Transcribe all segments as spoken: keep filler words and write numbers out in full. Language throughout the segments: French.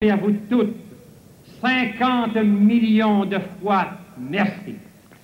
Et à vous toutes, cinquante millions de fois merci.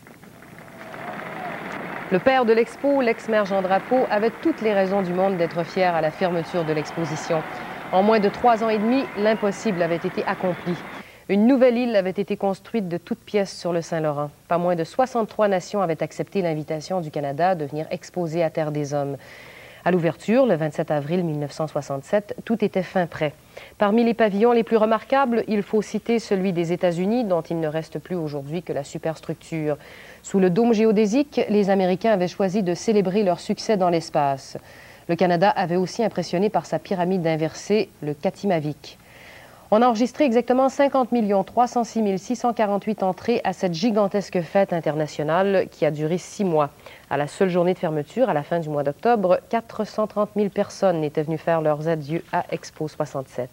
Le père de l'Expo, l'ex-maire Jean Drapeau, avait toutes les raisons du monde d'être fier à la fermeture de l'exposition. En moins de trois ans et demi, l'impossible avait été accompli. Une nouvelle île avait été construite de toutes pièces sur le Saint-Laurent. Pas moins de soixante-trois nations avaient accepté l'invitation du Canada de venir exposer à Terre des Hommes. À l'ouverture, le vingt-sept avril mille neuf cent soixante-sept, tout était fin prêt. Parmi les pavillons les plus remarquables, il faut citer celui des États-Unis, dont il ne reste plus aujourd'hui que la superstructure. Sous le dôme géodésique, les Américains avaient choisi de célébrer leur succès dans l'espace. Le Canada avait aussi impressionné par sa pyramide inversée, le Katimavik. On a enregistré exactement cinquante millions trois cent six mille six cent quarante-huit entrées à cette gigantesque fête internationale qui a duré six mois. À la seule journée de fermeture, à la fin du mois d'octobre, quatre cent trente mille personnes étaient venues faire leurs adieux à Expo soixante-sept.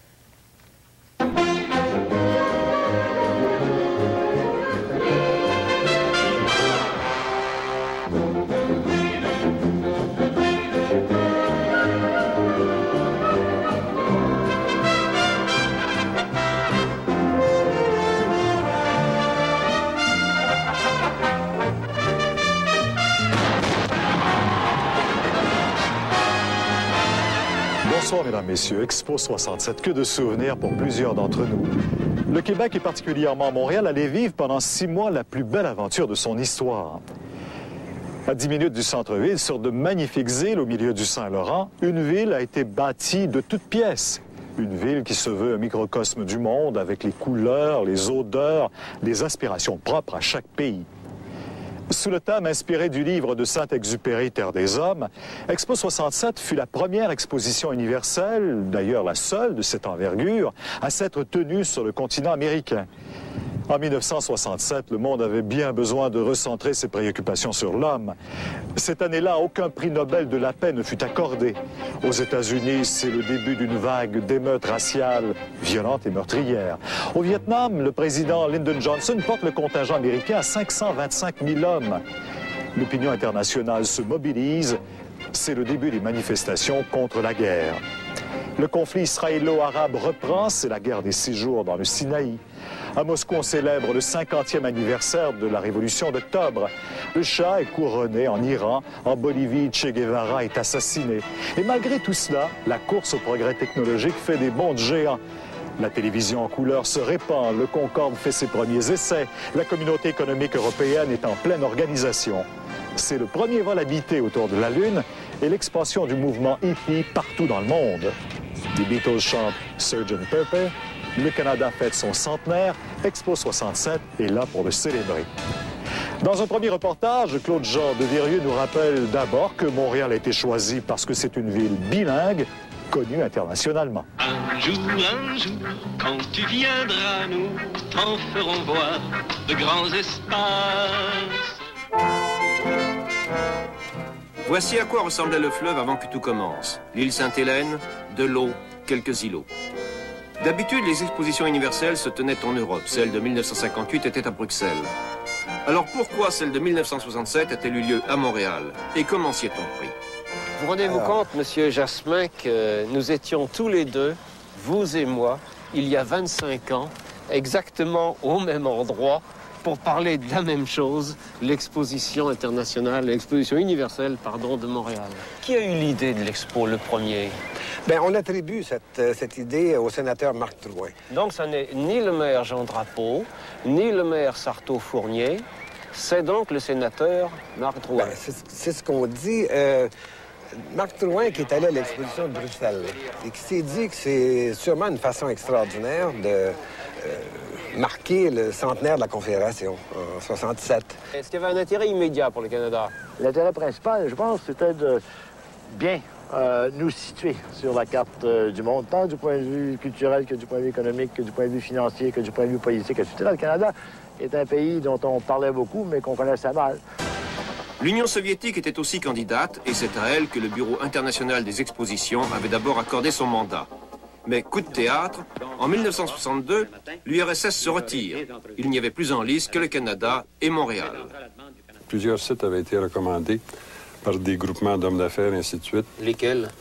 Bonsoir, mesdames, messieurs. Expo soixante-sept, que de souvenirs pour plusieurs d'entre nous. Le Québec, et particulièrement Montréal, allait vivre pendant six mois la plus belle aventure de son histoire. À dix minutes du centre-ville, sur de magnifiques îles au milieu du Saint-Laurent, une ville a été bâtie de toutes pièces. Une ville qui se veut un microcosme du monde avec les couleurs, les odeurs, les aspirations propres à chaque pays. Sous le thème inspiré du livre de Saint-Exupéry, Terre des Hommes, Expo soixante-sept fut la première exposition universelle, d'ailleurs la seule de cette envergure, à s'être tenue sur le continent américain. En mille neuf cent soixante-sept, le monde avait bien besoin de recentrer ses préoccupations sur l'homme. Cette année-là, aucun prix Nobel de la paix ne fut accordé. Aux États-Unis, c'est le début d'une vague d'émeutes raciales violentes et meurtrières. Au Vietnam, le président Lyndon Johnson porte le contingent américain à cinq cent vingt-cinq mille hommes. L'opinion internationale se mobilise. C'est le début des manifestations contre la guerre. Le conflit israélo-arabe reprend, c'est la guerre des six jours dans le Sinaï. À Moscou, on célèbre le cinquantième anniversaire de la révolution d'octobre. Le Shah est couronné en Iran. En Bolivie, Che Guevara est assassiné. Et malgré tout cela, la course au progrès technologique fait des bonds de géants. La télévision en couleur se répand, le Concorde fait ses premiers essais. La communauté économique européenne est en pleine organisation. C'est le premier vol habité autour de la Lune et l'expansion du mouvement hippie partout dans le monde. Les Beatles chantent sergent Pepper. Le Canada fête son centenaire. Expo soixante-sept est là pour le célébrer. Dans un premier reportage, Claude-Jean de Virieu nous rappelle d'abord que Montréal a été choisi parce que c'est une ville bilingue, connue internationalement. Un jour, un jour, quand tu viendras, nous t'en ferons voir de grands espaces. Voici à quoi ressemblait le fleuve avant que tout commence. L'île Sainte-Hélène, de l'eau, quelques îlots. D'habitude, les expositions universelles se tenaient en Europe. Celle de mille neuf cent cinquante-huit était à Bruxelles. Alors pourquoi celle de mille neuf cent soixante-sept a-t-elle eu lieu à Montréal? Et comment s'y est-on pris? Vous rendez-vous compte, monsieur Jasmin, que nous étions tous les deux, vous et moi, il y a vingt-cinq ans, exactement au même endroit, pour parler de la même chose, l'exposition internationale, l'exposition universelle, pardon, de Montréal. Qui a eu l'idée de l'expo, le premier? Bien, on attribue cette, cette idée au sénateur Marc Drouin. Donc, ce n'est ni le maire Jean Drapeau, ni le maire Sarto-Fournier, c'est donc le sénateur Marc Drouin. Ben, c'est ce qu'on dit. Euh, Marc Drouin qui est allé à l'exposition de Bruxelles et qui s'est dit que c'est sûrement une façon extraordinaire de euh, marquer le centenaire de la Confédération en soixante-sept. Est-ce qu'il y avait un intérêt immédiat pour le Canada? L'intérêt principal, je pense, c'était de bien euh, nous situer sur la carte euh, du monde, tant du point de vue culturel que du point de vue économique, que du point de vue financier, que du point de vue politique, et cetera. Le Canada est un pays dont on parlait beaucoup, mais qu'on connaissait mal. L'Union soviétique était aussi candidate, et c'est à elle que le Bureau international des expositions avait d'abord accordé son mandat. Mais coup de théâtre, en mille neuf cent soixante-deux, l'U R S S se retire. Il n'y avait plus en lice que le Canada et Montréal. Plusieurs sites avaient été recommandés par des groupements d'hommes d'affaires, et ainsi de suite. Lesquels?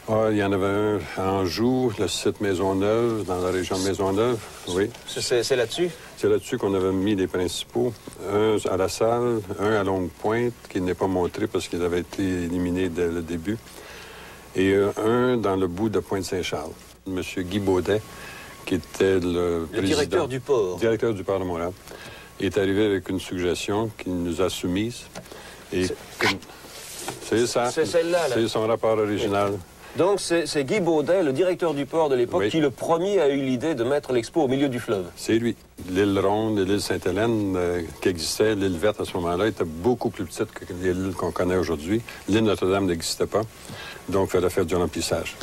Ah, il y en avait un à Anjou, le site Maisonneuve, dans la région de Maisonneuve, oui. C'est là-dessus? C'est là-dessus qu'on avait mis les principaux. Un à la Salle, un à Longue-Pointe, qui n'est pas montré parce qu'il avait été éliminé dès le début, et un dans le bout de Pointe-Saint-Charles. M. Guy Baudet, qui était le, le président... directeur du port. Directeur du port de Montréal, est arrivé avec une suggestion qu'il nous a soumise. Et c'est ça. C'est celle-là, là. C'est son rapport original. Oui. Donc, c'est Guy Baudet, le directeur du port de l'époque, oui. qui, le premier, a eu l'idée de mettre l'expo au milieu du fleuve. C'est lui. L'île Ronde et l'île Sainte-Hélène euh, qui existaient, l'île Verte à ce moment-là, était beaucoup plus petite que l'île qu'on connaît aujourd'hui. L'île Notre-Dame n'existait pas, donc il fallait faire du remplissage.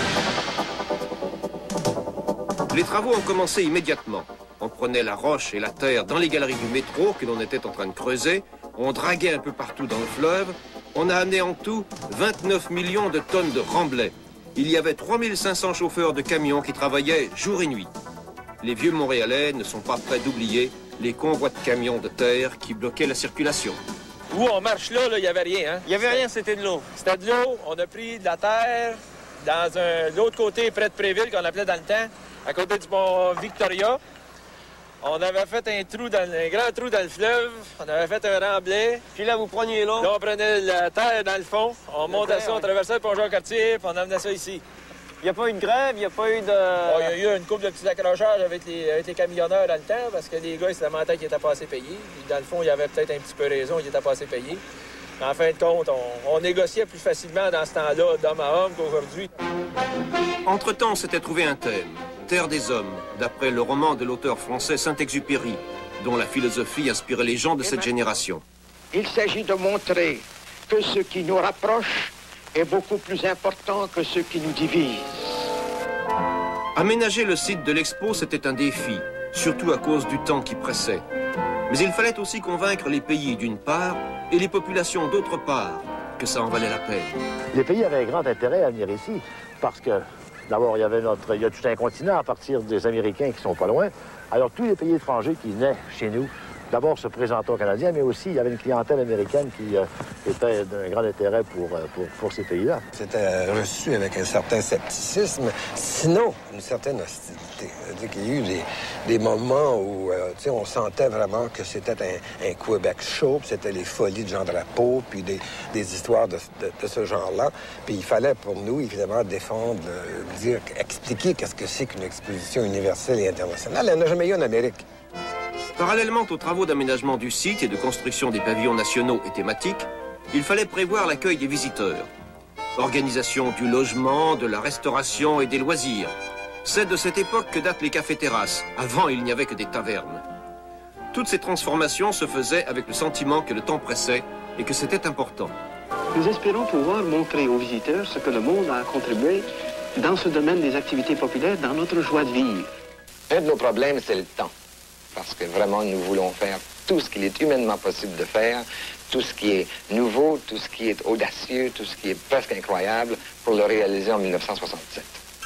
Les travaux ont commencé immédiatement. On prenait la roche et la terre dans les galeries du métro que l'on était en train de creuser, on draguait un peu partout dans le fleuve. On a amené en tout vingt-neuf millions de tonnes de remblais. Il y avait trois mille cinq cents chauffeurs de camions qui travaillaient jour et nuit. Les vieux Montréalais ne sont pas prêts d'oublier les convois de camions de terre qui bloquaient la circulation. Où on marche là, il n'y avait rien. Hein? Il n'y avait rien, c'était de l'eau. C'était de l'eau, on a pris de la terre dans l'autre côté, près de Préville, qu'on appelait dans le temps, à côté du pont Victoria. On avait fait un trou, dans, un grand trou dans le fleuve, on avait fait un remblai. Puis là, vous preniez l'eau? Là, on prenait la terre dans le fond, on le montait terre, ça, on traversait le pont Jean-Cartier, puis on amenait ça ici. Il n'y a pas eu de grève, il n'y a pas eu de... Oh, il y a eu une couple de petits accrochages avec les, avec les camionneurs dans le temps, parce que les gars, ils se lamentaient qu'ils n'étaient pas assez payés. Puis dans le fond, il y avait peut-être un petit peu raison, ils n'étaient pas assez payés. Mais en fin de compte, on, on négociait plus facilement dans ce temps-là, d'homme à homme, qu'aujourd'hui. Entre-temps, on s'était trouvé un thème. Terre des hommes, d'après le roman de l'auteur français Saint-Exupéry, dont la philosophie inspirait les gens de cette génération. Il s'agit de montrer que ce qui nous rapproche est beaucoup plus important que ce qui nous divise. Aménager le site de l'expo, c'était un défi, surtout à cause du temps qui pressait. Mais il fallait aussi convaincre les pays d'une part et les populations d'autre part que ça en valait la peine. Les pays avaient un grand intérêt à venir ici parce que d'abord, il y avait notre, il y a tout un continent à partir des Américains qui sont pas loin. Alors, tous les pays étrangers qui venaient chez nous, d'abord se présentaient aux Canadiens, mais aussi il y avait une clientèle américaine qui euh, était d'un grand intérêt pour, pour, pour ces pays-là. C'était reçu avec un certain scepticisme, sinon une certaine hostilité. C'est-à-dire qu'il y a eu des, des moments où euh, on sentait vraiment que c'était un, un Québec chaud, puis c'était les folies de Jean Drapeau, puis des, des histoires de, de, de ce genre-là. Puis il fallait pour nous, évidemment, défendre, euh, dire, expliquer qu'est-ce que c'est qu'une exposition universelle et internationale. Elle n'a jamais eu en Amérique. Parallèlement aux travaux d'aménagement du site et de construction des pavillons nationaux et thématiques, il fallait prévoir l'accueil des visiteurs. Organisation du logement, de la restauration et des loisirs. C'est de cette époque que datent les cafés-terrasses. Avant, il n'y avait que des tavernes. Toutes ces transformations se faisaient avec le sentiment que le temps pressait et que c'était important. Nous espérons pouvoir montrer aux visiteurs ce que le monde a contribué dans ce domaine des activités populaires, dans notre joie de vivre. Un de nos problèmes, c'est le temps. Parce que vraiment, nous voulons faire tout ce qu'il est humainement possible de faire, tout ce qui est nouveau, tout ce qui est audacieux, tout ce qui est presque incroyable, pour le réaliser en mille neuf cent soixante-sept.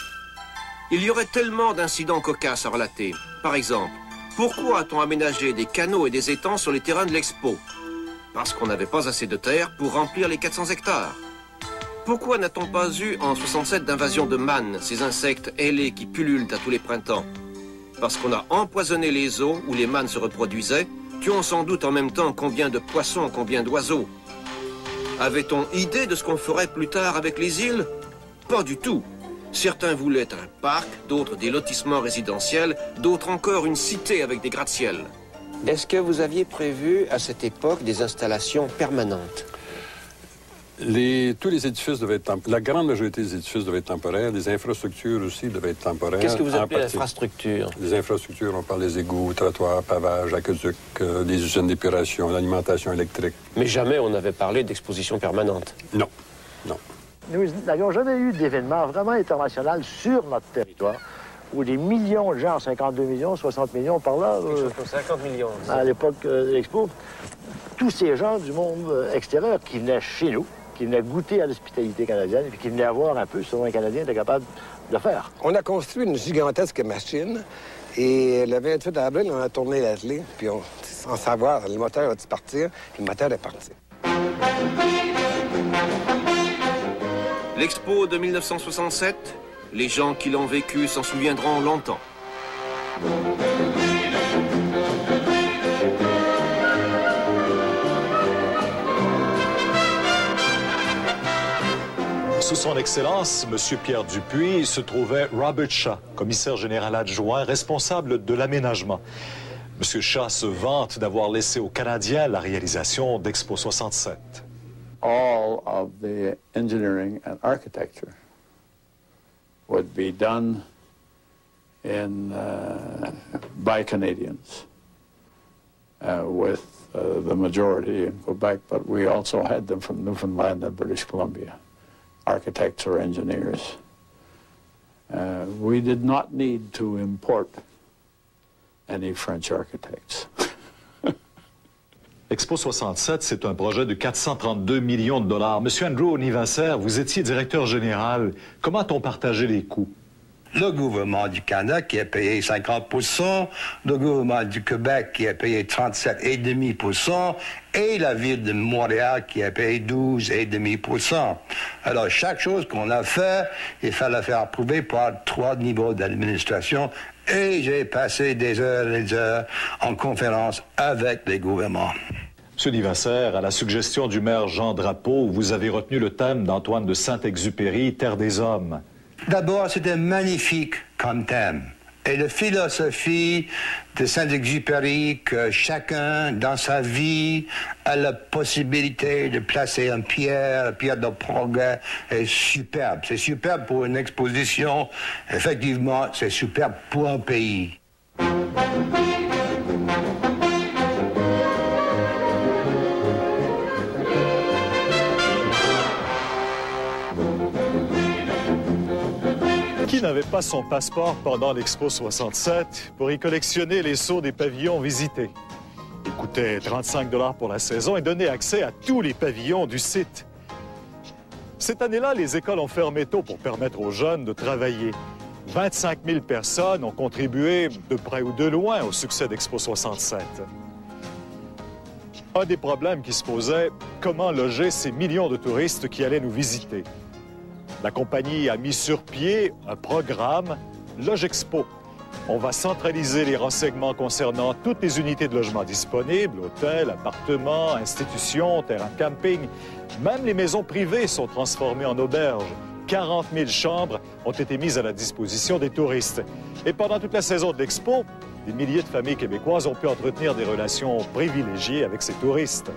Il y aurait tellement d'incidents cocasses à relater. Par exemple, pourquoi a-t-on aménagé des canaux et des étangs sur les terrains de l'expo? Parce qu'on n'avait pas assez de terre pour remplir les quatre cents hectares. Pourquoi n'a-t-on pas eu en soixante-sept d'invasion de mannes, ces insectes ailés qui pullulent à tous les printemps? Parce qu'on a empoisonné les eaux où les mannes se reproduisaient, tuant sans doute en même temps combien de poissons, combien d'oiseaux. Avait-on idée de ce qu'on ferait plus tard avec les îles? Pas du tout. Certains voulaient un parc, d'autres des lotissements résidentiels, d'autres encore une cité avec des gratte-ciel. Est-ce que vous aviez prévu à cette époque des installations permanentes? Les, tous les édifices devaient être temporaires. La grande majorité des édifices devaient être temporaires. Les infrastructures aussi devaient être temporaires. Qu'est-ce que vous appelez l'infrastructure? Les infrastructures, on parle des égouts, trottoirs, pavages, aqueducs, euh, des usines d'épuration, l'alimentation électrique. Mais jamais on n'avait parlé d'exposition permanente? Non, non. Nous n'avions jamais eu d'événement vraiment international sur notre territoire où des millions de gens, cinquante-deux millions, soixante millions par là, euh, cinquante millions, à l'époque euh, de l'Expo, tous ces gens du monde euh, extérieur qui venaient chez nous, qui venaient goûter à l'hospitalité canadienne et qui venaient voir un peu ce qu'un Canadien était capable de faire. On a construit une gigantesque machine et le vingt-huit avril, on a tourné l'atelier, puis on, sans savoir, le moteur a dû partir, puis le moteur est parti. L'Expo de mille neuf cent soixante-sept, les gens qui l'ont vécu s'en souviendront longtemps. Sous son Excellence, M. Pierre Dupuis, se trouvait Robert Shaw, commissaire général adjoint, responsable de l'aménagement. M. Shaw se vante d'avoir laissé aux Canadiens la réalisation d'Expo soixante-sept. All of the engineering and architecture would be done in, uh, by Canadians, uh, with uh, the majority in Quebec, but we also had them from Newfoundland and British Columbia, architects or engineers. Uh, we did not need to import any French architects. Expo soixante-sept, c'est un projet de quatre cent trente-deux millions de dollars. Monsieur Andrew Nivenser, vous étiez directeur général. Comment a-t-on partagé les coûts? Le gouvernement du Canada qui a payé cinquante pour cent, le gouvernement du Québec qui a payé trente-sept virgule cinq pour cent et la ville de Montréal qui a payé douze virgule cinq pour cent. Alors, chaque chose qu'on a fait, il fallait faire approuver par trois niveaux d'administration et j'ai passé des heures et des heures en conférence avec les gouvernements. Monsieur Nivenser, à la suggestion du maire Jean Drapeau, vous avez retenu le thème d'Antoine de Saint-Exupéry, Terre des Hommes. D'abord, c'était magnifique comme thème. Et la philosophie de Saint-Exupéry, que chacun dans sa vie a la possibilité de placer une pierre, une pierre de progrès, est superbe. C'est superbe pour une exposition. Effectivement, c'est superbe pour un pays. Qui n'avait pas son passeport pendant l'Expo soixante-sept pour y collectionner les sceaux des pavillons visités? Il coûtait trente-cinq dollars pour la saison et donnait accès à tous les pavillons du site. Cette année-là, les écoles ont fermé tôt pour permettre aux jeunes de travailler. vingt-cinq mille personnes ont contribué de près ou de loin au succès d'Expo soixante-sept. Un des problèmes qui se posait, comment loger ces millions de touristes qui allaient nous visiter? La compagnie a mis sur pied un programme Logexpo. On va centraliser les renseignements concernant toutes les unités de logement disponibles, hôtels, appartements, institutions, terrains de camping. Même les maisons privées sont transformées en auberges. quarante mille chambres ont été mises à la disposition des touristes. Et pendant toute la saison de l'Expo, des milliers de familles québécoises ont pu entretenir des relations privilégiées avec ces touristes.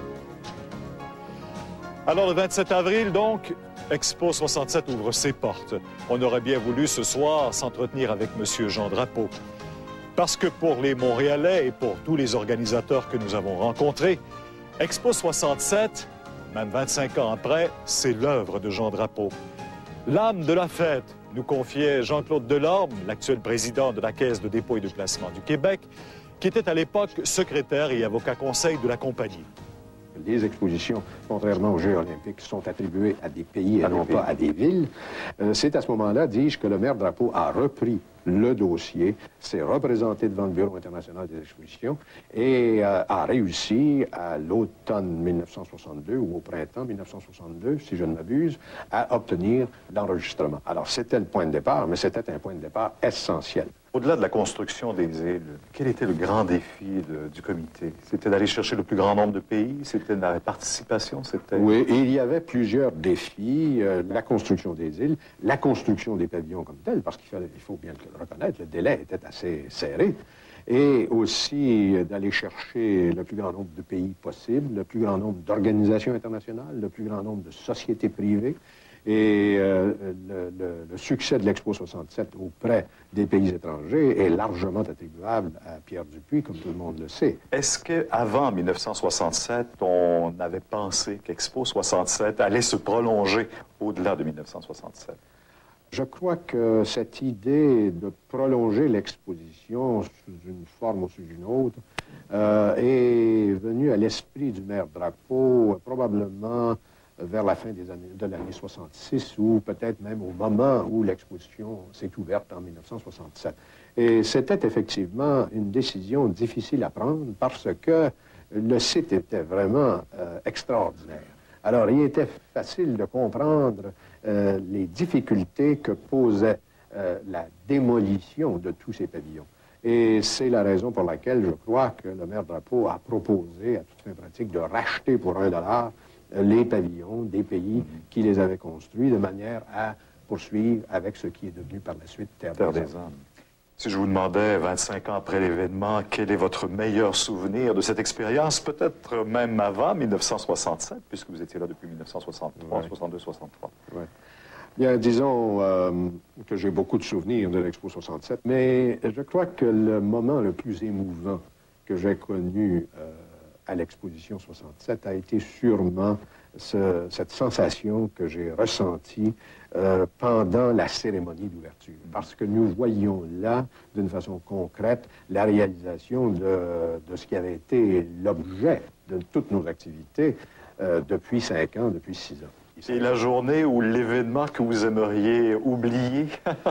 Alors, le vingt-sept avril, donc, Expo soixante-sept ouvre ses portes. On aurait bien voulu ce soir s'entretenir avec M. Jean Drapeau. Parce que pour les Montréalais et pour tous les organisateurs que nous avons rencontrés, Expo soixante-sept, même vingt-cinq ans après, c'est l'œuvre de Jean Drapeau. L'âme de la fête, nous confiait Jean-Claude Delorme, l'actuel président de la Caisse de dépôt et de placement du Québec, qui était à l'époque secrétaire et avocat conseil de la compagnie. Les expositions, contrairement aux Jeux olympiques, sont attribuées à des pays et non pas à des villes. Euh, C'est à ce moment-là, dis-je, que le maire Drapeau a repris le dossier, s'est représenté devant le Bureau international des expositions et euh, a réussi à l'automne mille neuf cent soixante-deux ou au printemps mille neuf cent soixante-deux, si je ne m'abuse, à obtenir l'enregistrement. Alors, c'était le point de départ, mais c'était un point de départ essentiel. Au-delà de la construction des îles, quel était le grand défi de, du comité? C'était d'aller chercher le plus grand nombre de pays? C'était la participation? C'était... Oui, et il y avait plusieurs défis. Euh, la construction des îles, la construction des pavillons comme tels, parce qu'il il faut bien le reconnaître, le délai était assez serré. Et aussi euh, d'aller chercher le plus grand nombre de pays possible, le plus grand nombre d'organisations internationales, le plus grand nombre de sociétés privées. Et euh, le, le, le succès de l'Expo soixante-sept auprès des pays étrangers est largement attribuable à Pierre Dupuis, comme tout le monde le sait. Est-ce qu'avant mille neuf cent soixante-sept, on avait pensé qu'Expo soixante-sept allait se prolonger au-delà de mille neuf cent soixante-sept? Je crois que cette idée de prolonger l'exposition sous une forme ou sous une autre euh, est venue à l'esprit du maire Drapeau, probablement vers la fin des années, de l'année soixante-six, ou peut-être même au moment où l'exposition s'est ouverte en mille neuf cent soixante-sept. Et c'était effectivement une décision difficile à prendre parce que le site était vraiment euh, extraordinaire. Alors, il était facile de comprendre euh, les difficultés que posait euh, la démolition de tous ces pavillons. Et c'est la raison pour laquelle je crois que le maire Drapeau a proposé, à toute fin pratique, de racheter pour un dollar les pavillons des pays qui les avaient construits de manière à poursuivre avec ce qui est devenu par la suite Terre, Terre des des Hommes. Si je vous demandais, vingt-cinq ans après l'événement, quel est votre meilleur souvenir de cette expérience, peut-être même avant mille neuf cent soixante-sept, puisque vous étiez là depuis mille neuf cent soixante-trois, soixante-deux, soixante-trois. Ouais. Bien, disons euh, que j'ai beaucoup de souvenirs de l'Expo soixante-sept, mais je crois que le moment le plus émouvant que j'ai connu euh, à l'Exposition soixante-sept a été sûrement ce, cette sensation que j'ai ressentie euh, pendant la cérémonie d'ouverture. Parce que nous voyions là, d'une façon concrète, la réalisation de, de ce qui avait été l'objet de toutes nos activités euh, depuis cinq ans, depuis six ans. Et la journée ou l'événement que vous aimeriez oublier?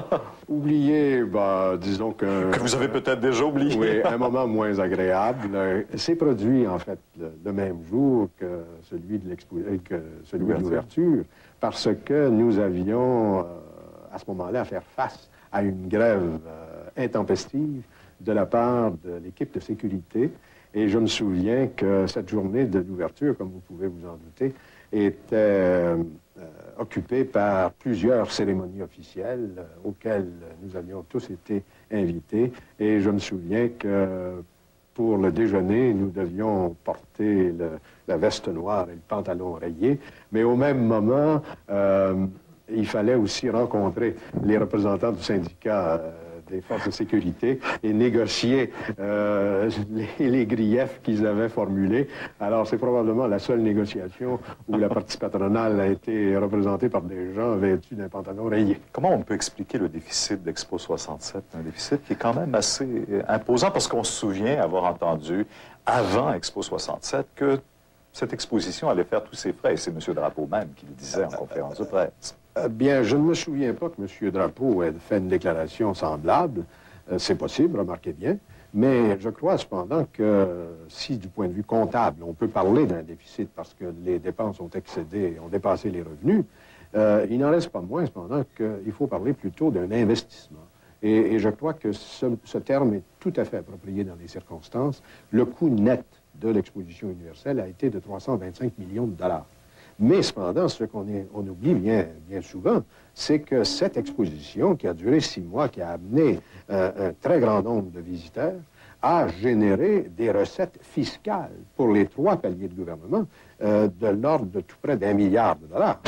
Oublier, bah, disons que... Que vous avez peut-être déjà oublié. Oui, un moment moins agréable. C'est produit, en fait, le, le même jour que celui de l'expo... que celui de l'ouverture, parce que nous avions, euh, à ce moment-là, à faire face à une grève euh, intempestive de la part de l'équipe de sécurité. Et je me souviens que cette journée de l'ouverture, comme vous pouvez vous en douter, était euh, occupée par plusieurs cérémonies officielles euh, auxquelles nous avions tous été invités. Et je me souviens que pour le déjeuner, nous devions porter le, la veste noire et le pantalon rayé. Mais au même moment, euh, il fallait aussi rencontrer les représentants du syndicat euh, des forces de sécurité et négocier euh, les, les griefs qu'ils avaient formulés. Alors, c'est probablement la seule négociation où la partie patronale a été représentée par des gens vêtus d'un pantalon rayé. Comment on peut expliquer le déficit d'Expo soixante-sept? Un déficit qui est quand même assez imposant parce qu'on se souvient avoir entendu, avant Expo soixante-sept, que cette exposition allait faire tous ses frais. Et c'est M. Drapeau même qui le disait en conférence de presse. Bien, je ne me souviens pas que M. Drapeau ait fait une déclaration semblable. Euh, c'est possible, remarquez bien. Mais je crois cependant que si, du point de vue comptable, on peut parler d'un déficit parce que les dépenses ont excédé, ont dépassé les revenus, euh, il n'en reste pas moins cependant qu'il faut parler plutôt d'un investissement. Et, et je crois que ce, ce terme est tout à fait approprié dans les circonstances. Le coût net de l'exposition universelle a été de trois cent vingt-cinq millions de dollars. Mais cependant, ce qu'on on oublie bien, bien souvent, c'est que cette exposition, qui a duré six mois, qui a amené euh, un très grand nombre de visiteurs, a généré des recettes fiscales pour les trois paliers de gouvernement euh, de l'ordre de tout près d'un milliard de dollars.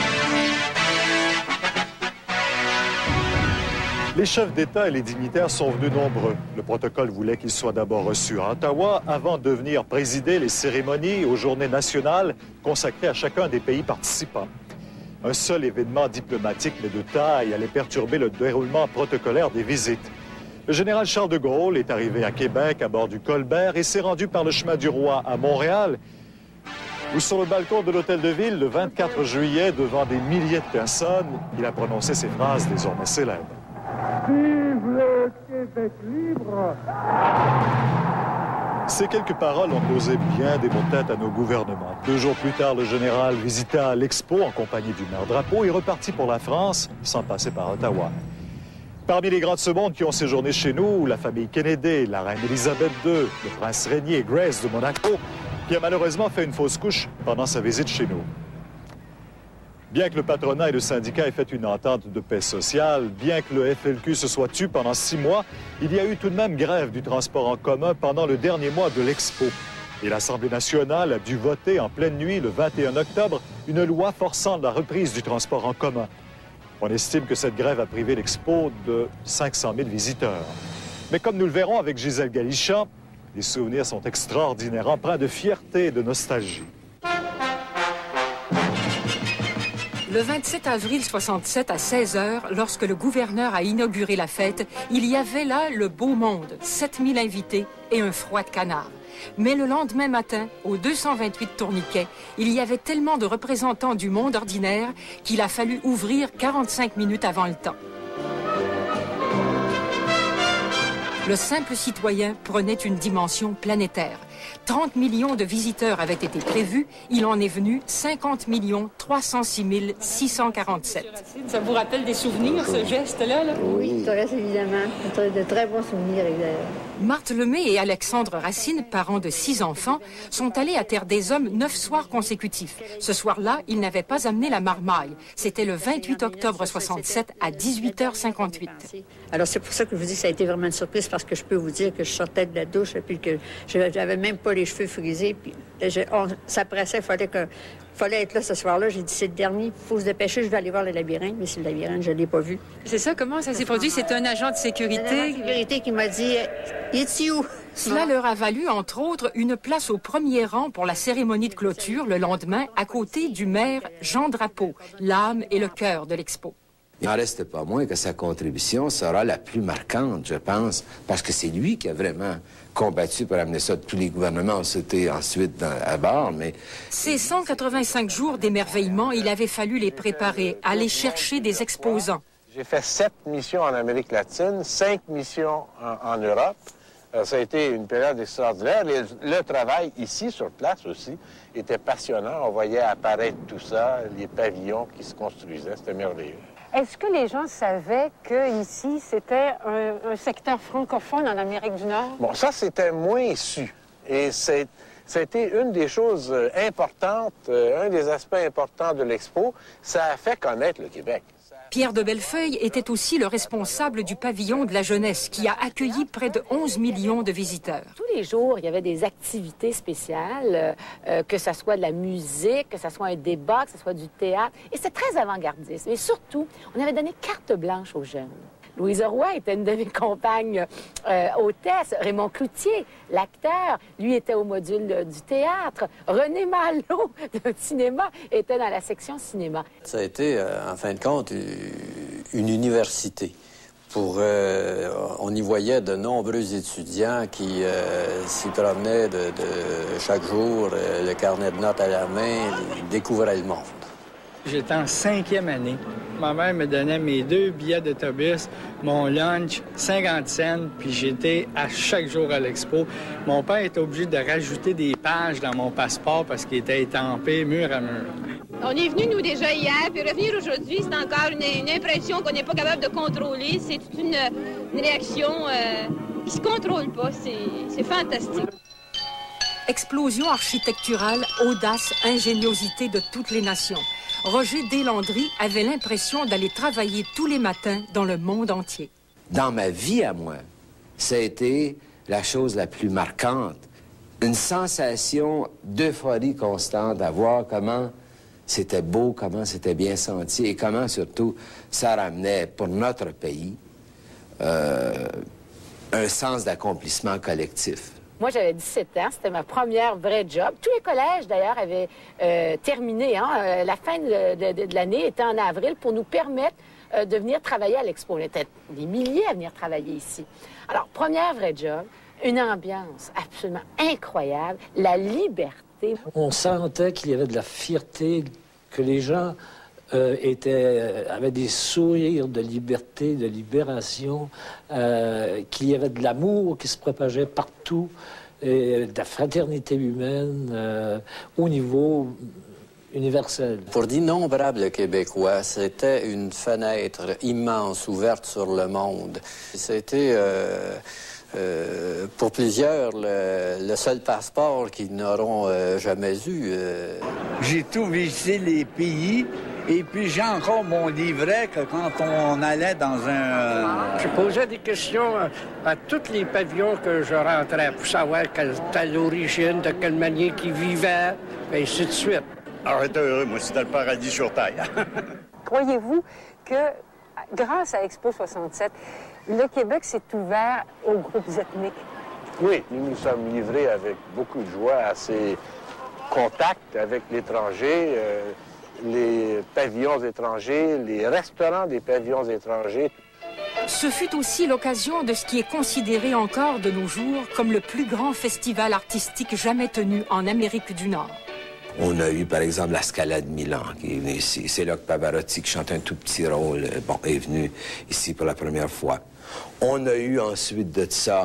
Les chefs d'État et les dignitaires sont venus nombreux. Le protocole voulait qu'ils soient d'abord reçus à Ottawa avant de venir présider les cérémonies aux journées nationales consacrées à chacun des pays participants. Un seul événement diplomatique, mais de taille, allait perturber le déroulement protocolaire des visites. Le général Charles de Gaulle est arrivé à Québec à bord du Colbert et s'est rendu par le chemin du Roi à Montréal, où sur le balcon de l'Hôtel de Ville, le vingt-quatre juillet, devant des milliers de personnes, il a prononcé ces phrases désormais célèbres. Vive le Québec libre! Ces quelques paroles ont causé bien des maux de tête à nos gouvernements. Deux jours plus tard, le général visita l'Expo en compagnie du maire Drapeau et repartit pour la France sans passer par Ottawa. Parmi les grands de ce monde qui ont séjourné chez nous, la famille Kennedy, la reine Élisabeth deux, le prince régnier Grace de Monaco, qui a malheureusement fait une fausse couche pendant sa visite chez nous. Bien que le patronat et le syndicat aient fait une entente de paix sociale, bien que le F L Q se soit tu pendant six mois, il y a eu tout de même grève du transport en commun pendant le dernier mois de l'Expo. Et l'Assemblée nationale a dû voter en pleine nuit, le vingt et un octobre, une loi forçant la reprise du transport en commun. On estime que cette grève a privé l'Expo de cinq cent mille visiteurs. Mais comme nous le verrons avec Gisèle Galichat, les souvenirs sont extraordinaires, empreints de fierté et de nostalgie. Le vingt-sept avril soixante-sept à seize heures, lorsque le gouverneur a inauguré la fête, il y avait là le beau monde, sept mille invités et un froid de canard. Mais le lendemain matin, au deux cent vingt-huit tourniquet, il y avait tellement de représentants du monde ordinaire qu'il a fallu ouvrir quarante-cinq minutes avant le temps. Le simple citoyen prenait une dimension planétaire. trente millions de visiteurs avaient été prévus. Il en est venu cinquante millions trois cent six mille six cent quarante-sept. Ça vous rappelle des souvenirs, ce geste-là? Là? Oui, ça reste évidemment. De très bons souvenirs, d'ailleurs. Marthe Lemay et Alexandre Racine, parents de six enfants, sont allés à Terre des Hommes neuf soirs consécutifs. Ce soir-là, ils n'avaient pas amené la marmaille. C'était le vingt-huit octobre soixante-sept à dixhuit heures cinquante-huit. Alors, c'est pour ça que je vous dis que ça a été vraiment une surprise, parce que je peux vous dire que je sortais de la douche et puis que j'avais même pas les cheveux frisés. Puis je, on, ça pressait, il fallait, que, fallait être là ce soir-là. J'ai dit, c'est le dernier, il faut se dépêcher, je vais aller voir le labyrinthe. Mais c'est le labyrinthe, je ne l'ai pas vu. C'est ça, comment ça s'est produit? C'est un agent de sécurité? Un agent de sécurité qui m'a dit, il est où? Cela leur a valu, entre autres, une place au premier rang pour la cérémonie de clôture le lendemain, à côté du maire Jean Drapeau, l'âme et le cœur de l'expo. Il n'en reste pas moins que sa contribution sera la plus marquante, je pense, parce que c'est lui qui a vraiment combattu pour amener ça. Tous les gouvernements ont sauté ensuite dans, à bord, mais... Ces cent quatre-vingt-cinq jours d'émerveillement, il avait fallu les préparer, aller chercher des exposants. J'ai fait sept missions en Amérique latine, cinq missions en, en Europe. Euh, ça a été une période extraordinaire. Les, le travail ici, sur place aussi, était passionnant. On voyait apparaître tout ça, les pavillons qui se construisaient. C'était merveilleux. Est-ce que les gens savaient qu'ici, c'était un, un secteur francophone en Amérique du Nord? Bon, ça, c'était moins su. Et c'est, c'était une des choses importantes, euh, un des aspects importants de l'expo. Ça a fait connaître le Québec. Pierre de Bellefeuille était aussi le responsable du pavillon de la jeunesse qui a accueilli près de onze millions de visiteurs. Tous les jours, il y avait des activités spéciales, euh, que ce soit de la musique, que ce soit un débat, que ce soit du théâtre. Et c'était très avant-gardiste. Mais surtout, on avait donné carte blanche aux jeunes. Louise Roy était une de mes compagnes euh, hôtesses. Raymond Cloutier, l'acteur, lui était au module de, du théâtre. René Malo, de cinéma, était dans la section cinéma. Ça a été, euh, en fin de compte, une université. Pour, euh, on y voyait de nombreux étudiants qui euh, s'y promenaient de, de chaque jour, euh, le carnet de notes à la main, ils découvraient le monde. J'étais en cinquième année. Ma mère me donnait mes deux billets d'autobus, mon lunch, cinquante cents, puis j'étais à chaque jour à l'expo. Mon père était obligé de rajouter des pages dans mon passeport parce qu'il était étampé mur à mur. On est venu, nous, déjà hier, puis revenir aujourd'hui, c'est encore une, une impression qu'on n'est pas capable de contrôler. C'est toute une, une réaction euh, qui se contrôle pas. C'est fantastique. Explosion architecturale, audace, ingéniosité de toutes les nations. Roger Deslandry avait l'impression d'aller travailler tous les matins dans le monde entier. Dans ma vie à moi, ça a été la chose la plus marquante. Une sensation d'euphorie constante à voir comment c'était beau, comment c'était bien senti et comment surtout ça ramenait pour notre pays euh, un sens d'accomplissement collectif. Moi, j'avais dix-sept ans. C'était ma première vraie job. Tous les collèges, d'ailleurs, avaient euh, terminé. Hein? Euh, la fin de, de, de l'année était en avril pour nous permettre euh, de venir travailler à l'expo. On était des milliers à venir travailler ici. Alors, première vraie job, une ambiance absolument incroyable, la liberté. On sentait qu'il y avait de la fierté, que les gens euh, étaient, avaient des sourires de liberté, de libération, euh, qu'il y avait de l'amour qui se propageait partout, et de la fraternité humaine euh, au niveau universel. Pour d'innombrables Québécois, c'était une fenêtre immense ouverte sur le monde. C'était... Euh... Euh, pour plusieurs, le, le seul passeport qu'ils n'auront euh, jamais eu. Euh... J'ai tout visité les pays et puis j'ai encore mon livret que quand on allait dans un... Je posais des questions à, à tous les pavillons que je rentrais pour savoir quelle était l'origine, de quelle manière qu'ils vivaient, et ainsi de suite. Alors, j'étais heureux, moi, c'était le paradis sur Terre. Croyez-vous que, grâce à Expo soixante-sept, le Québec s'est ouvert aux groupes ethniques? Oui, nous nous sommes livrés avec beaucoup de joie à ces contacts avec l'étranger, euh, les pavillons étrangers, les restaurants des pavillons étrangers. Ce fut aussi l'occasion de ce qui est considéré encore de nos jours comme le plus grand festival artistique jamais tenu en Amérique du Nord. On a eu, par exemple, la Scala de Milan qui est venue ici. C'est là que Pavarotti, qui chante un tout petit rôle, bon, est venu ici pour la première fois. On a eu ensuite de ça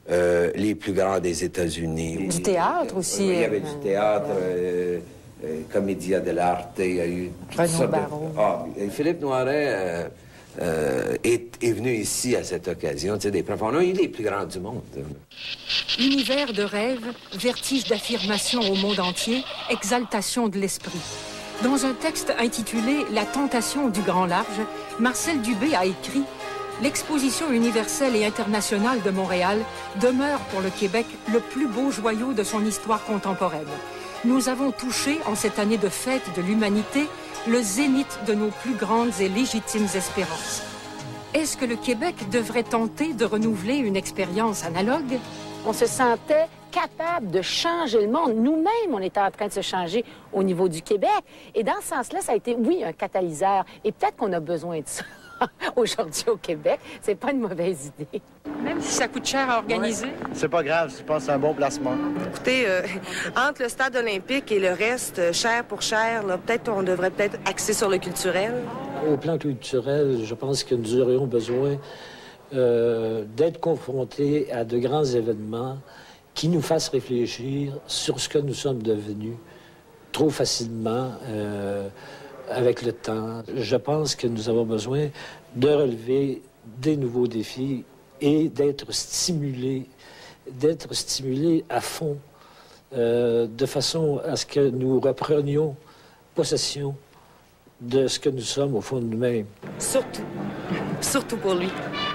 euh, les plus grands des États-Unis. Du théâtre aussi. Oui, il y avait euh, du théâtre, euh, euh, Commedia dell'arte, il y a eu... Renaud Barrault. De... Ah, et Philippe Noiret euh, euh, est, est venu ici à cette occasion, tu sais, des profs. On a eu les plus grands du monde. Univers de rêve, vertige d'affirmation au monde entier, exaltation de l'esprit. Dans un texte intitulé « La tentation du grand large », Marcel Dubé a écrit « L'exposition universelle et internationale de Montréal demeure pour le Québec le plus beau joyau de son histoire contemporaine. Nous avons touché, en cette année de fête de l'humanité, le zénith de nos plus grandes et légitimes espérances. » Est-ce que le Québec devrait tenter de renouveler une expérience analogue? On se sentait capable de changer le monde. Nous-mêmes, on était en train de se changer au niveau du Québec. Et dans ce sens-là, ça a été, oui, un catalyseur. Et peut-être qu'on a besoin de ça aujourd'hui au Québec. C'est pas une mauvaise idée. Même si ça coûte cher à organiser? Ouais. C'est pas grave, je pense que c'est un bon placement. Écoutez, euh, entre le stade olympique et le reste, euh, cher pour cher, peut-être on devrait peut-être axer sur le culturel. Au plan culturel, je pense que nous aurions besoin euh, d'être confrontés à de grands événements qui nous fassent réfléchir sur ce que nous sommes devenus trop facilement euh, avec le temps. Je pense que nous avons besoin de relever des nouveaux défis et d'être stimulés, d'être stimulés à fond, euh, de façon à ce que nous reprenions possession de ce que nous sommes au fond de nous-mêmes. Surtout. Surtout pour lui.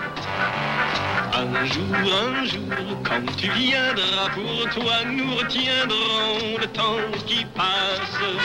Un jour, un jour, quand tu viendras, pour toi, nous retiendrons le temps qui passe.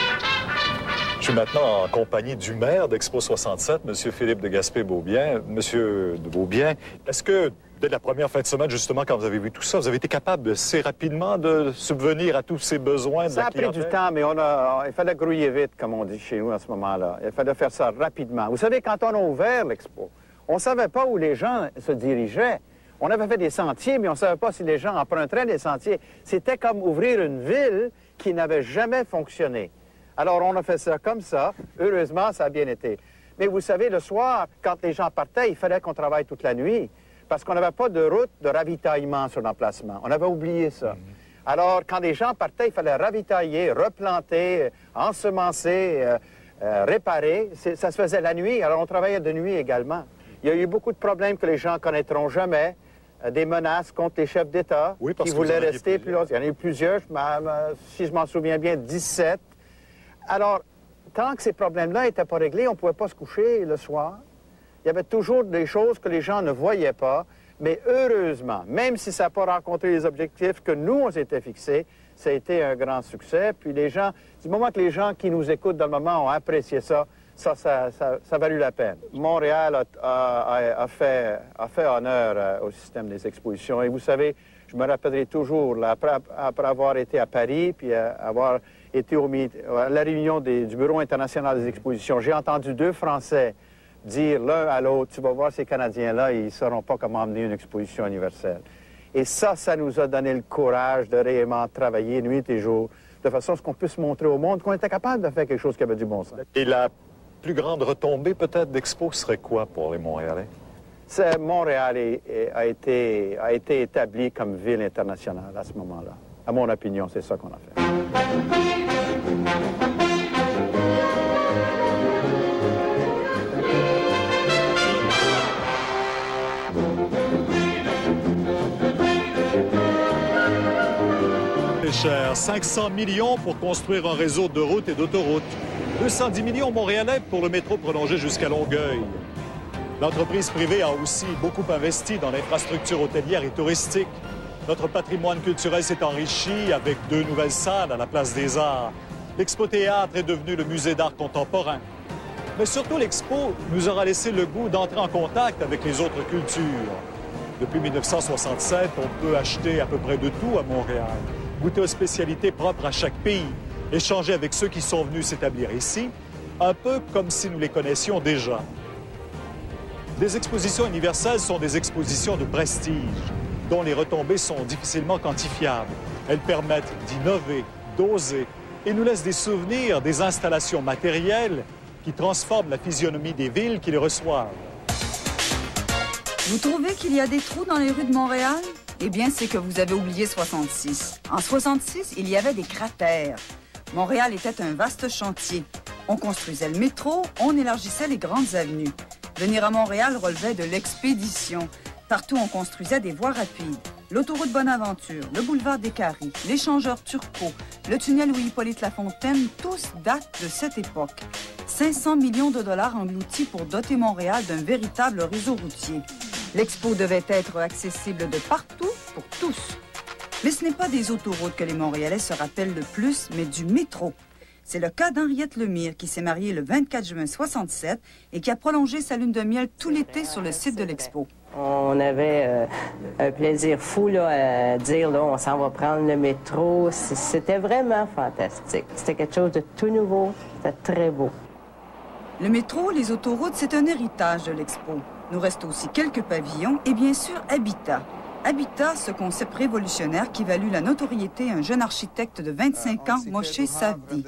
Je suis maintenant en compagnie du maire d'Expo soixante-sept, M. Philippe de Gaspé-Beaubien. Monsieur de Beaubien, est-ce que, dès la première fin de semaine, justement, quand vous avez vu tout ça, vous avez été capable de, assez rapidement de subvenir à tous ces besoins de Ça la a pris du temps, mais on a, il fallait grouiller vite, comme on dit chez nous à ce moment-là. Il fallait faire ça rapidement. Vous savez, quand on a ouvert l'Expo, on ne savait pas où les gens se dirigeaient. On avait fait des sentiers, mais on ne savait pas si les gens emprunteraient les sentiers. C'était comme ouvrir une ville qui n'avait jamais fonctionné. Alors, on a fait ça comme ça. Heureusement, ça a bien été. Mais vous savez, le soir, quand les gens partaient, il fallait qu'on travaille toute la nuit parce qu'on n'avait pas de route de ravitaillement sur l'emplacement. On avait oublié ça. Mm-hmm. Alors, quand les gens partaient, il fallait ravitailler, replanter, ensemencer, euh, euh, réparer. Ça se faisait la nuit, alors on travaillait de nuit également. Il y a eu beaucoup de problèmes que les gens connaîtront jamais. Des menaces contre les chefs d'État oui, qui voulaient rester plus longtemps. Il y en a eu plusieurs, si je m'en souviens bien, dix-sept. Alors, tant que ces problèmes-là n'étaient pas réglés, on ne pouvait pas se coucher le soir. Il y avait toujours des choses que les gens ne voyaient pas. Mais heureusement, même si ça n'a pas rencontré les objectifs que nous, on s'était fixés, ça a été un grand succès. Puis les gens, du moment que les gens qui nous écoutent dans le moment ont apprécié ça, ça, ça, ça, ça a valu la peine. Montréal a, a, a, fait, a fait honneur au système des expositions. Et vous savez, je me rappellerai toujours, là, après, après avoir été à Paris, puis avoir été au, à la réunion des, du Bureau international des expositions, j'ai entendu deux Français dire l'un à l'autre, tu vas voir ces Canadiens-là, ils ne sauront pas comment emmener une exposition universelle. Et ça, ça nous a donné le courage de réellement travailler nuit et jour, de façon à ce qu'on puisse montrer au monde qu'on était capable de faire quelque chose qui avait du bon sens. Et la plus grande retombée, peut-être, d'Expo serait quoi pour les Montréalais? Montréal est, est, a, été, a été établi comme ville internationale à ce moment-là. À mon opinion, c'est ça qu'on a fait. C'est cher. cinq cents millions pour construire un réseau de routes et d'autoroutes. deux cent dix millions montréalais pour le métro prolongé jusqu'à Longueuil. L'entreprise privée a aussi beaucoup investi dans l'infrastructure hôtelière et touristique. Notre patrimoine culturel s'est enrichi avec deux nouvelles salles à la Place des Arts. L'Expo Théâtre est devenu le musée d'art contemporain. Mais surtout, l'Expo nous aura laissé le goût d'entrer en contact avec les autres cultures. Depuis mille neuf cent soixante-sept, on peut acheter à peu près de tout à Montréal, goûter aux spécialités propres à chaque pays, échanger avec ceux qui sont venus s'établir ici, un peu comme si nous les connaissions déjà. Des expositions universelles sont des expositions de prestige, dont les retombées sont difficilement quantifiables. Elles permettent d'innover, d'oser, et nous laissent des souvenirs des installations matérielles qui transforment la physionomie des villes qui les reçoivent. Vous trouvez qu'il y a des trous dans les rues de Montréal? Eh bien, c'est que vous avez oublié soixante-six. En soixante-six, il y avait des cratères. Montréal était un vaste chantier. On construisait le métro, on élargissait les grandes avenues. Venir à Montréal relevait de l'expédition. Partout, on construisait des voies rapides. L'autoroute Bonaventure, le boulevard des Caries, l'échangeur Turcot, le tunnel Louis-Hippolyte Lafontaine, tous datent de cette époque. cinq cents millions de dollars engloutis pour doter Montréal d'un véritable réseau routier. L'expo devait être accessible de partout pour tous. Mais ce n'est pas des autoroutes que les Montréalais se rappellent le plus, mais du métro. C'est le cas d'Henriette Lemire, qui s'est mariée le vingt-quatre juin soixante-sept et qui a prolongé sa lune de miel tout l'été sur le site de l'expo. On avait euh, un plaisir fou là, à dire là, on s'en va prendre le métro. C'était vraiment fantastique. C'était quelque chose de tout nouveau. C'était très beau. Le métro, les autoroutes, c'est un héritage de l'expo. Nous restons aussi quelques pavillons et bien sûr Habitat. Habitat, ce concept révolutionnaire qui valut la notoriété à un jeune architecte de vingt-cinq ans, Moshe Savdi.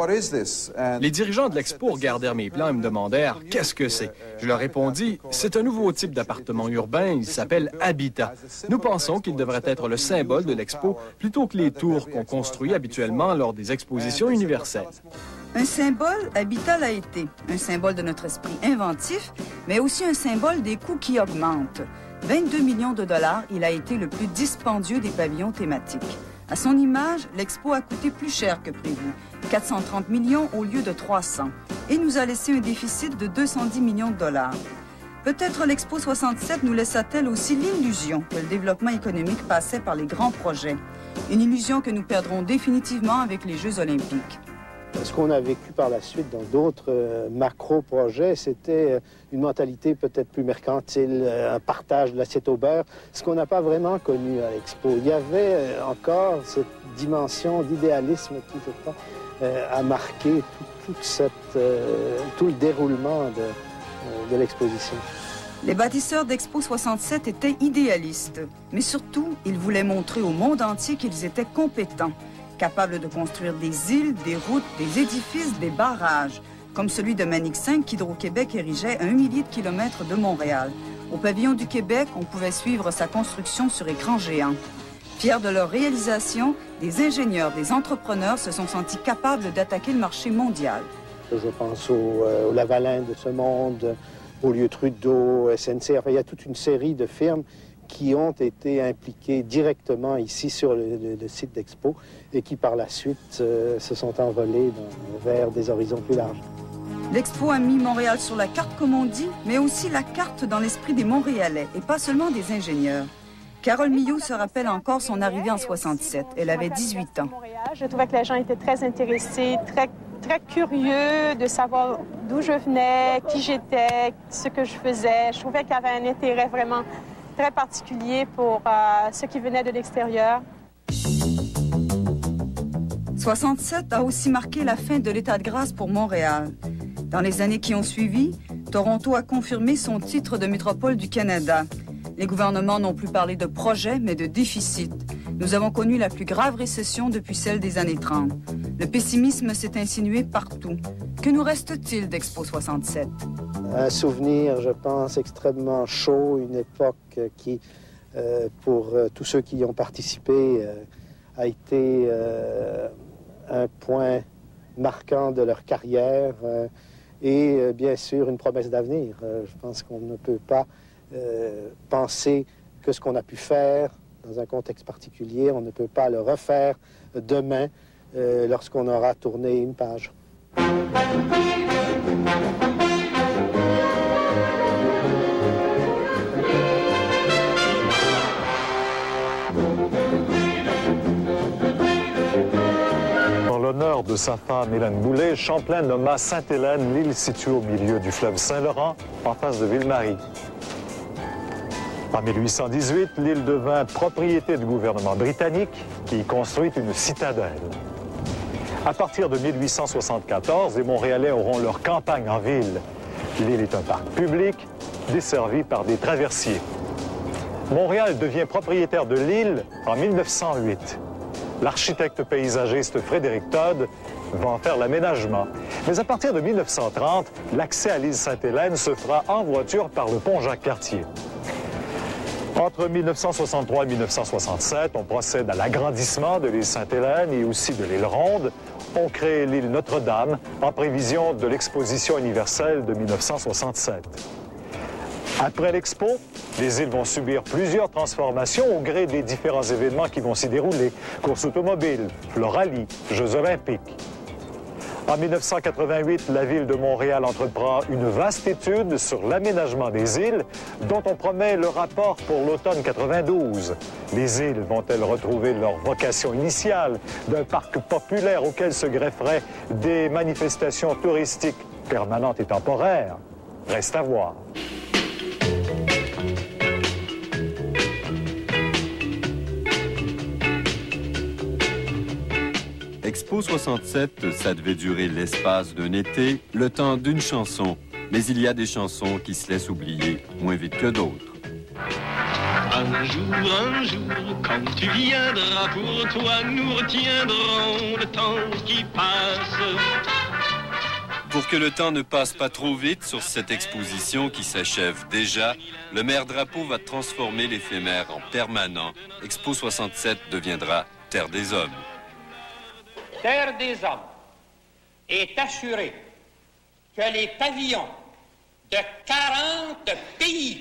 Les dirigeants de l'expo regardèrent mes plans et me demandèrent « Qu'est-ce que c'est ?» Je leur répondis « C'est un nouveau type d'appartement urbain, il s'appelle Habitat. Nous pensons qu'il devrait être le symbole de l'expo plutôt que les tours qu'on construit habituellement lors des expositions universelles. » Un symbole, Habitat l'a été. Un symbole de notre esprit inventif, mais aussi un symbole des coûts qui augmentent. vingt-deux millions de dollars, il a été le plus dispendieux des pavillons thématiques. À son image, l'expo a coûté plus cher que prévu, quatre cent trente millions au lieu de trois cents, et nous a laissé un déficit de deux cent dix millions de dollars. Peut-être l'expo soixante-sept nous laissa-t-elle aussi l'illusion que le développement économique passait par les grands projets. Une illusion que nous perdrons définitivement avec les Jeux olympiques. Ce qu'on a vécu par la suite dans d'autres euh, macro-projets, c'était euh, une mentalité peut-être plus mercantile, euh, un partage de l'assiette au beurre, ce qu'on n'a pas vraiment connu à l'Expo. Il y avait euh, encore cette dimension d'idéalisme qui, je crois, euh, a marqué tout, toute cette, euh, tout le déroulement de, euh, de l'exposition. Les bâtisseurs d'Expo soixante-sept étaient idéalistes, mais surtout, ils voulaient montrer au monde entier qu'ils étaient compétents. Capable de construire des îles, des routes, des édifices, des barrages, comme celui de Manic cinq qu'Hydro-Québec érigeait à un millier de kilomètres de Montréal. Au pavillon du Québec, on pouvait suivre sa construction sur écran géant. Fiers de leur réalisation, des ingénieurs, des entrepreneurs se sont sentis capables d'attaquer le marché mondial. Je pense au, euh, au Lavalin de ce monde, au lieu Trudeau, S N C. Enfin, il y a toute une série de firmes qui ont été impliqués directement ici sur le, le, le site d'Expo et qui par la suite euh, se sont envolés dans, vers des horizons plus larges. L'Expo a mis Montréal sur la carte, comme on dit, mais aussi la carte dans l'esprit des Montréalais et pas seulement des ingénieurs. Carole Millot se rappelle encore son arrivée en soixante-sept. Elle avait dix-huit ans. Je trouvais que les gens étaient très intéressés, très, très curieux de savoir d'où je venais, qui j'étais, ce que je faisais. Je trouvais qu'il y avait un intérêt vraiment très particulier pour euh, ceux qui venaient de l'extérieur. soixante-sept a aussi marqué la fin de l'état de grâce pour Montréal. Dans les années qui ont suivi, Toronto a confirmé son titre de métropole du Canada. Les gouvernements n'ont plus parlé de projet, mais de déficit. Nous avons connu la plus grave récession depuis celle des années trente. Le pessimisme s'est insinué partout. Que nous reste-t-il d'Expo soixante-sept? Un souvenir, je pense, extrêmement chaud, une époque qui, euh, pour euh, tous ceux qui y ont participé, euh, a été euh, un point marquant de leur carrière euh, et euh, bien sûr une promesse d'avenir. Euh, je pense qu'on ne peut pas euh, penser que ce qu'on a pu faire dans un contexte particulier, on ne peut pas le refaire demain euh, lorsqu'on aura tourné une page. En l'honneur de sa femme Hélène Boulay, Champlain nomma Sainte-Hélène, l'île située au milieu du fleuve Saint-Laurent, en face de Ville-Marie. En mille huit cent dix-huit, l'île devint propriété du gouvernement britannique qui y construit une citadelle. À partir de mille huit cent soixante-quatorze, les Montréalais auront leur campagne en ville. L'île est un parc public desservi par des traversiers. Montréal devient propriétaire de l'île en mille neuf cent huit. L'architecte paysagiste Frédéric Todd va en faire l'aménagement. Mais à partir de mille neuf cent trente, l'accès à l'île Sainte-Hélène se fera en voiture par le pont Jacques-Cartier. Entre mille neuf cent soixante-trois et mille neuf cent soixante-sept, on procède à l'agrandissement de l'île Sainte-Hélène et aussi de l'île Ronde. On crée l'île Notre-Dame en prévision de l'exposition universelle de mille neuf cent soixante-sept. Après l'Expo, les îles vont subir plusieurs transformations au gré des différents événements qui vont s'y dérouler. Course automobile, Floralie, Jeux olympiques. En mille neuf cent quatre-vingt-huit, la ville de Montréal entreprend une vaste étude sur l'aménagement des îles, dont on promet le rapport pour l'automne quatre-vingt-douze. Les îles vont-elles retrouver leur vocation initiale d'un parc populaire auquel se grefferaient des manifestations touristiques permanentes et temporaires? Reste à voir. Expo soixante-sept, ça devait durer l'espace d'un été, le temps d'une chanson. Mais il y a des chansons qui se laissent oublier moins vite que d'autres. Un jour, un jour, quand tu viendras, pour toi nous retiendrons le temps qui passe. Pour que le temps ne passe pas trop vite sur cette exposition qui s'achève déjà, le maire Drapeau va transformer l'éphémère en permanent. Expo soixante-sept deviendra Terre des Hommes. Terre des Hommes est assuré que les pavillons de quarante pays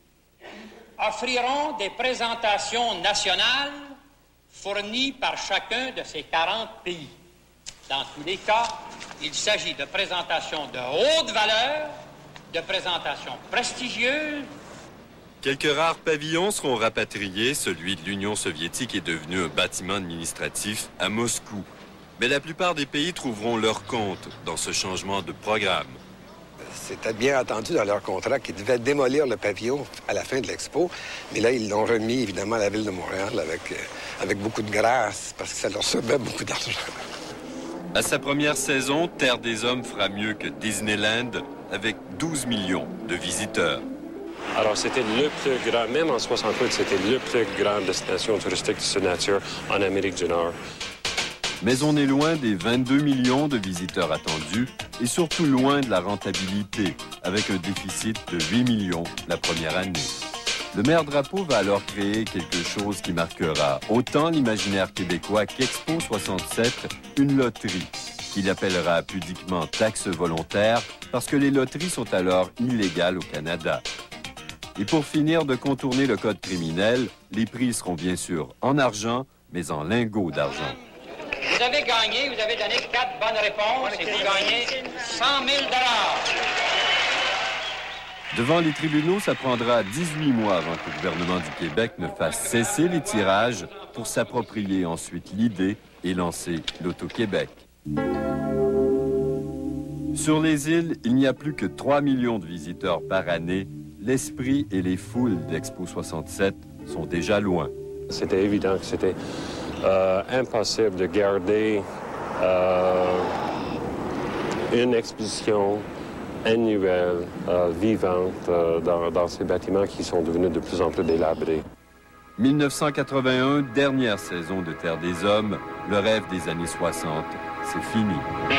offriront des présentations nationales fournies par chacun de ces quarante pays. Dans tous les cas, il s'agit de présentations de haute valeur, de présentations prestigieuses. Quelques rares pavillons seront rapatriés. Celui de l'Union soviétique est devenu un bâtiment administratif à Moscou. Mais la plupart des pays trouveront leur compte dans ce changement de programme. C'était bien entendu dans leur contrat qu'ils devaient démolir le pavillon à la fin de l'Expo. Mais là, ils l'ont remis, évidemment, à la Ville de Montréal avec, euh, avec beaucoup de grâce, parce que ça leur sauvait beaucoup d'argent. À sa première saison, Terre des Hommes fera mieux que Disneyland, avec douze millions de visiteurs. Alors, c'était le plus grand, même en soixante-huit, c'était le plus grande destination touristique de cette nature en Amérique du Nord. Mais on est loin des vingt-deux millions de visiteurs attendus et surtout loin de la rentabilité, avec un déficit de huit millions la première année. Le maire Drapeau va alors créer quelque chose qui marquera autant l'imaginaire québécois qu'Expo soixante-sept, une loterie, qu'il appellera pudiquement taxe volontaire, parce que les loteries sont alors illégales au Canada. Et pour finir de contourner le code criminel, les prix seront bien sûr en argent, mais en lingots d'argent. Vous avez gagné, vous avez donné quatre bonnes réponses et vous gagnez cent mille dollars. Devant les tribunaux, ça prendra dix-huit mois avant que le gouvernement du Québec ne fasse cesser les tirages pour s'approprier ensuite l'idée et lancer l'Auto-Québec. Sur les îles, il n'y a plus que trois millions de visiteurs par année. L'esprit et les foules d'Expo soixante-sept sont déjà loin. C'était évident que c'était euh, impossible de garder euh, une exposition annuelle, euh, vivante, euh, dans, dans ces bâtiments qui sont devenus de plus en plus délabrés. mille neuf cent quatre-vingt-un, dernière saison de Terre des Hommes, le rêve des années soixante, c'est fini.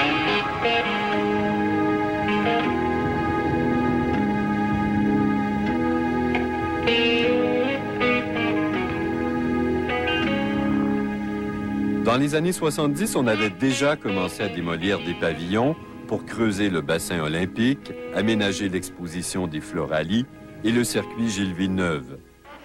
Dans les années soixante-dix, on avait déjà commencé à démolir des pavillons pour creuser le bassin olympique, aménager l'exposition des Floralies et le circuit Gilles Villeneuve.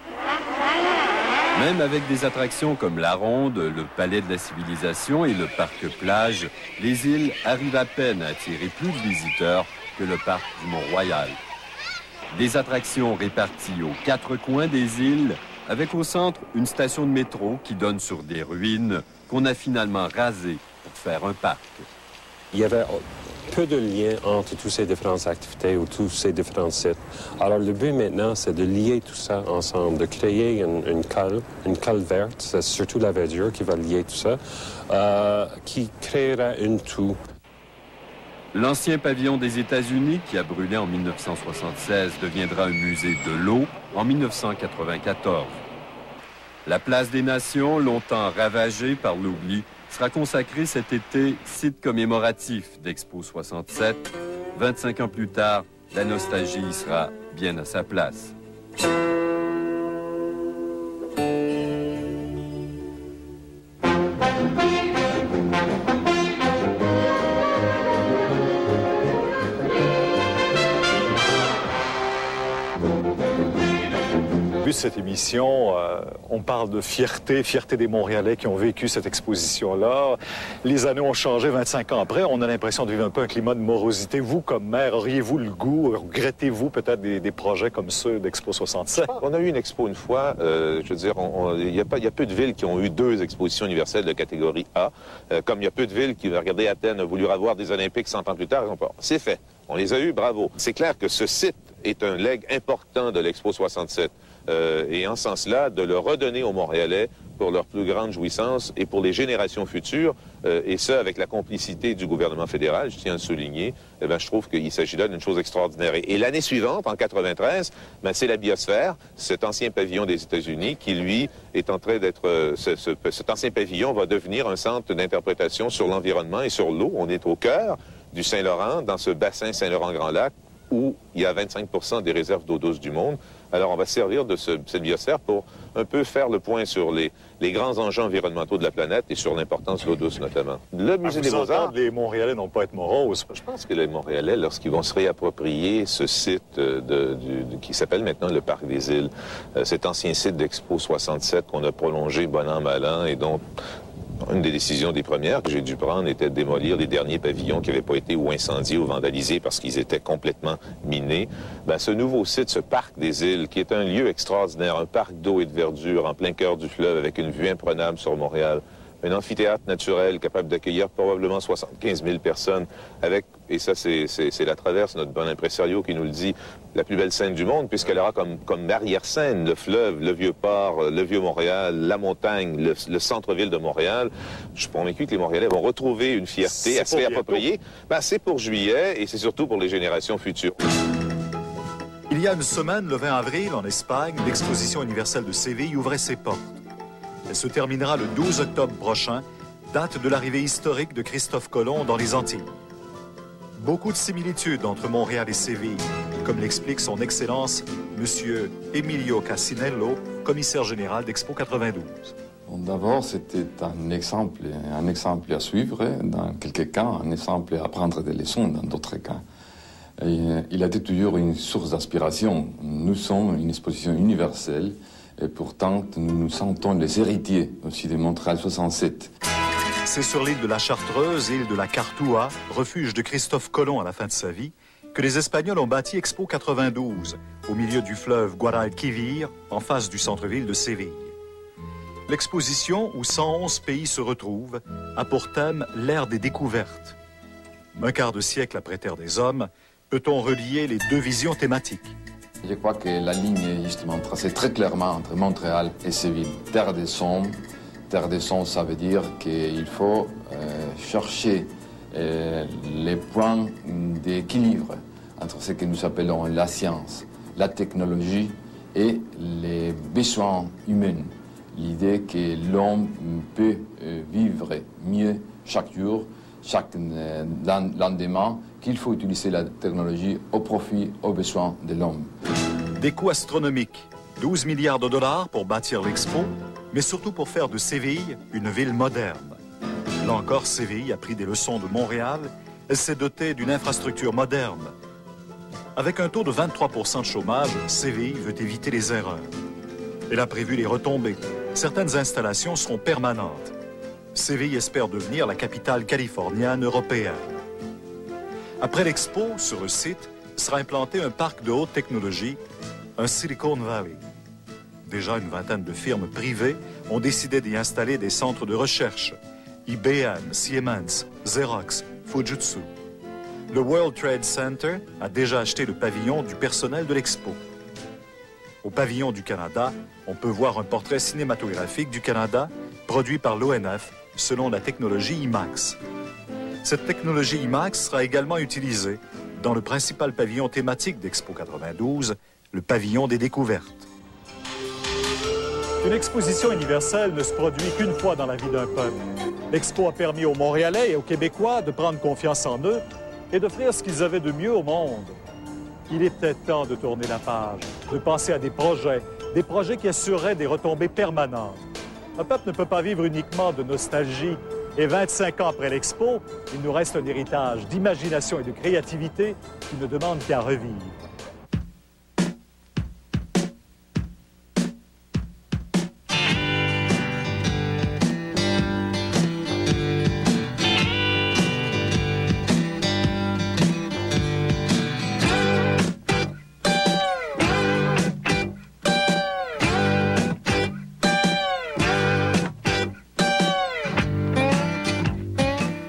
Même avec des attractions comme la Ronde, le Palais de la Civilisation et le Parc Plage, les îles arrivent à peine à attirer plus de visiteurs que le parc du Mont-Royal. Des attractions réparties aux quatre coins des îles, avec au centre une station de métro qui donne sur des ruines qu'on a finalement rasées pour faire un parc. Il y avait peu de liens entre toutes ces différentes activités ou tous ces différents sites. Alors, le but maintenant, c'est de lier tout ça ensemble, de créer une, une colle, une colle verte, c'est surtout la verdure qui va lier tout ça, euh, qui créera une tout. L'ancien pavillon des États-Unis, qui a brûlé en mille neuf cent soixante-seize, deviendra un musée de l'eau en mille neuf cent quatre-vingt-quatorze. La place des Nations, longtemps ravagée par l'oubli, sera consacrée cet été site commémoratif d'Expo soixante-sept. vingt-cinq ans plus tard, la nostalgie y sera bien à sa place. cette émission, euh, on parle de fierté, fierté des Montréalais qui ont vécu cette exposition-là. Les années ont changé, vingt-cinq ans après, on a l'impression de vivre un peu un climat de morosité. Vous, comme maire, auriez-vous le goût, regrettez-vous peut-être des, des projets comme ceux d'Expo soixante-sept? On a eu une expo une fois, euh, je veux dire, il y, y a peu de villes qui ont eu deux expositions universelles de catégorie A, euh, comme il y a peu de villes qui, regardez, Athènes a voulu avoir des Olympiques cent ans plus tard, c'est fait. On les a eus, bravo. C'est clair que ce site est un legs important de l'Expo soixante-sept. Euh, et en ce sens-là, de le redonner aux Montréalais pour leur plus grande jouissance et pour les générations futures, euh, et ça avec la complicité du gouvernement fédéral, je tiens à le souligner, eh bien, je trouve qu'il s'agit là d'une chose extraordinaire. Et, et l'année suivante, en quatre-vingt-treize, ben, c'est la biosphère, cet ancien pavillon des États-Unis, qui, lui, est en train d'être... Euh, ce, ce, cet ancien pavillon va devenir un centre d'interprétation sur l'environnement et sur l'eau. On est au cœur du Saint-Laurent, dans ce bassin Saint-Laurent-Grand-Lac, où il y a vingt-cinq pour cent des réserves d'eau douce du monde. Alors, on va servir de ce, cette biosphère pour un peu faire le point sur les, les grands enjeux environnementaux de la planète et sur l'importance de l'eau douce, notamment. Le Musée des Beaux-Arts... Les Montréalais n'ont pas être moroses. Je pense que les Montréalais, lorsqu'ils vont se réapproprier ce site de, du, de, qui s'appelle maintenant le Parc des Îles, euh, cet ancien site d'Expo soixante-sept qu'on a prolongé bon an, mal an, et dont... Une des décisions des premières que j'ai dû prendre était de démolir les derniers pavillons qui n'avaient pas été ou incendiés ou vandalisés parce qu'ils étaient complètement minés. Ben, ce nouveau site, ce parc des îles, qui est un lieu extraordinaire, un parc d'eau et de verdure en plein cœur du fleuve avec une vue imprenable sur Montréal, un amphithéâtre naturel capable d'accueillir probablement soixante-quinze mille personnes avec, et ça c'est la traverse, notre bon impresario qui nous le dit, la plus belle scène du monde, puisqu'elle aura comme, comme arrière-scène le fleuve, le Vieux-Port, le Vieux-Montréal, la montagne, le, le centre-ville de Montréal. Je suis convaincu que les Montréalais vont retrouver une fierté à se réapproprier. Ben, c'est pour juillet et c'est surtout pour les générations futures. Il y a une semaine, le vingt avril, en Espagne, l'exposition universelle de Séville ouvrait ses portes. Elle se terminera le douze octobre prochain, date de l'arrivée historique de Christophe Colomb dans les Antilles. Beaucoup de similitudes entre Montréal et Séville, comme l'explique son Excellence M. Emilio Cassinello, commissaire général d'Expo quatre-vingt-douze. Bon, d'abord, c'était un exemple, un exemple à suivre dans quelques cas, un exemple à prendre des leçons dans d'autres cas. Et il a été toujours une source d'inspiration. Nous sommes une exposition universelle et pourtant nous nous sentons les héritiers aussi de Montréal soixante-sept. C'est sur l'île de la Chartreuse, île de la Cartoua, refuge de Christophe Colomb à la fin de sa vie, que les Espagnols ont bâti Expo quatre-vingt-douze, au milieu du fleuve Guadalquivir, en face du centre-ville de Séville. L'exposition, où cent onze pays se retrouvent, a pour thème l'ère des découvertes. Un quart de siècle après Terre des Hommes, peut-on relier les deux visions thématiques? Je crois que la ligne est justement tracée très clairement entre Montréal et Séville. Terre des Hommes. Terre des Hommes, ça veut dire qu'il faut euh, chercher euh, les points d'équilibre entre ce que nous appelons la science, la technologie et les besoins humains. L'idée que l'homme peut euh, vivre mieux chaque jour, chaque euh, lendemain, qu'il faut utiliser la technologie au profit, aux besoins de l'homme. Des coûts astronomiques, douze milliards de dollars pour bâtir l'Expo, mais surtout pour faire de Séville une ville moderne. Là encore, Séville a pris des leçons de Montréal. Elle s'est dotée d'une infrastructure moderne. Avec un taux de vingt-trois pour cent de chômage, Séville veut éviter les erreurs. Elle a prévu les retombées. Certaines installations seront permanentes. Séville espère devenir la capitale californienne européenne. Après l'Expo, sur le site, sera implanté un parc de haute technologie, un Silicon Valley. Déjà, une vingtaine de firmes privées ont décidé d'y installer des centres de recherche. I B M, Siemens, Xerox, Fujitsu. Le World Trade Center a déjà acheté le pavillon du personnel de l'Expo. Au pavillon du Canada, on peut voir un portrait cinématographique du Canada produit par l'O N F selon la technologie IMAX. Cette technologie IMAX sera également utilisée dans le principal pavillon thématique d'Expo quatre-vingt-douze, le pavillon des découvertes. Une exposition universelle ne se produit qu'une fois dans la vie d'un peuple. L'Expo a permis aux Montréalais et aux Québécois de prendre confiance en eux et d'offrir ce qu'ils avaient de mieux au monde. Il était temps de tourner la page, de penser à des projets, des projets qui assureraient des retombées permanentes. Un peuple ne peut pas vivre uniquement de nostalgie. Et vingt-cinq ans après l'Expo, il nous reste un héritage d'imagination et de créativité qui ne demande qu'à revivre.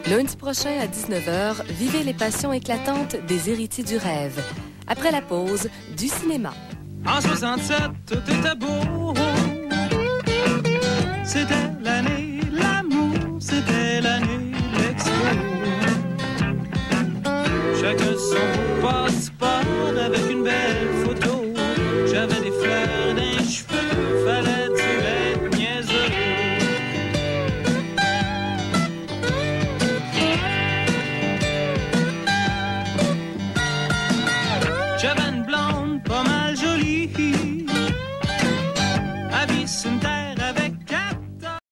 Lundi prochain à dix-neuf heures, vivez les passions éclatantes des héritiers du rêve. Après la pause, du cinéma. En soixante-sept, tout était beau.